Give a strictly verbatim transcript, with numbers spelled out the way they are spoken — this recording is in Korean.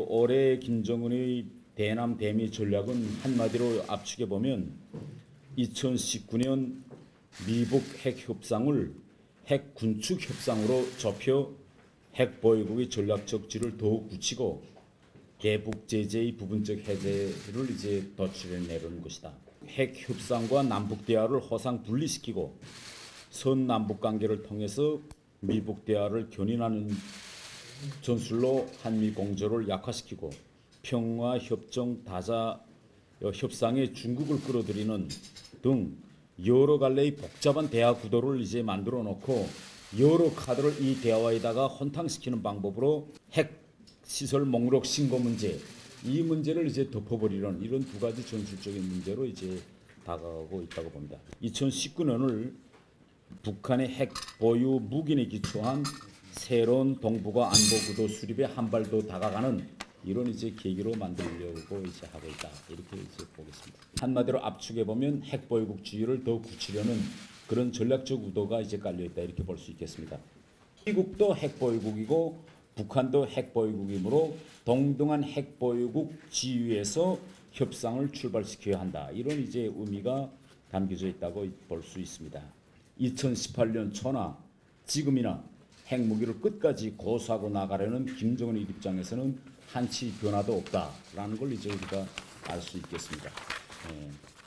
올해 김정은의 대남 대미 전략은 한마디로 압축해 보면 이천십구 년 미북 핵 협상을 핵 군축 협상으로 좁혀 핵 보유국의 전략적 지를 더욱 굳히고 대북 제재의 부분적 해제를 이제 도출해 내려는 것이다. 핵 협상과 남북 대화를 허상 분리시키고 선 남북 관계를 통해서 미북 대화를 견인하는 전술로 한미 공조를 약화시키고 평화 협정 다자 협상에 중국을 끌어들이는 등 여러 갈래의 복잡한 대화 구도를 이제 만들어 놓고 여러 카드를 이 대화에다가 혼탕시키는 방법으로 핵 시설 목록 신고 문제, 이 문제를 이제 덮어버리는 이런 두 가지 전술적인 문제로 이제 다가가고 있다고 봅니다. 이천십구 년을 북한의 핵 보유 무기에 기초한 새로운 동북아 안보 구도 수립에 한 발 더 다가가는 이런 이제 계기로 만들려고 이제 하고 있다, 이렇게 이제 보겠습니다. 한마디로 압축해 보면 핵 보유국 지위를 더 굳히려는 그런 전략적 의도가 이제 깔려 있다, 이렇게 볼 수 있겠습니다. 미국도 핵 보유국이고 북한도 핵 보유국이므로 동등한 핵 보유국 지위에서 협상을 출발시켜야 한다, 이런 이제 의미가 담겨져 있다고 볼 수 있습니다. 이천십팔 년 초나 지금이나 핵무기를 끝까지 고수하고 나가려는 김정은의 입장에서는 한치 변화도 없다라는 걸 이제 우리가 알 수 있겠습니다. 예.